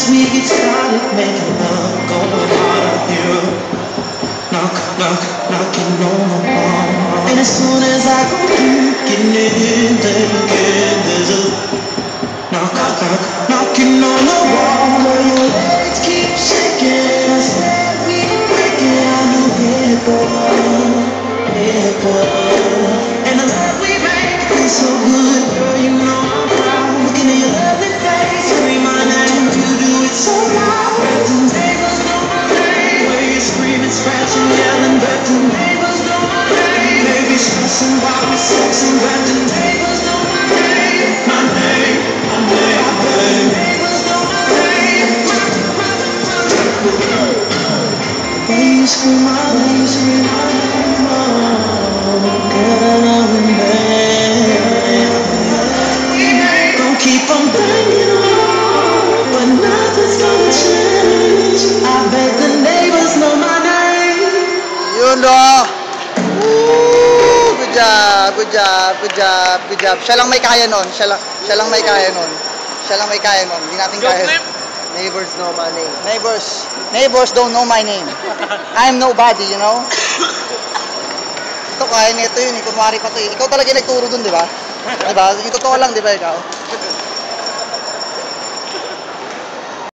we get started making love, going harder here. Knock, knock, knocking on the wall. And as soon as I go through, getting it in, then again there's a knock, knock, knocking on the wall. But your legs keep shaking. I said we ain't breaking. I knew here it goes, here it goes. And the love we make feels so good, girl. You know I'm proud. Looking at your lovely face, scream my name. You do it so loud. But the neighbors know my name. Where you screaming, scratching, yelling, but the neighbors know my name. Maybe stressing while we're sexing, but the neighbors know my name. My name, my name, my name. The neighbors know my name. When you scream my name, you scream my name. Oh, girl, I know it, man. Don't keep on banging on, but nothing's gonna change. I bet the neighbors know my name. Yun o. Good job, good job, good job, good job. Siya lang may kaya nun. Siya lang may kaya nun. Siya lang may kaya nun. Hindi natin kaya. Neighbors know my name. Neighbors don't know my name. I'm nobody, you know? Ito kaya nito yun. Kunwari pa to eh. Ikaw talaga nagturo dun, di ba? Diba? Yung totoo lang, di ba ikaw?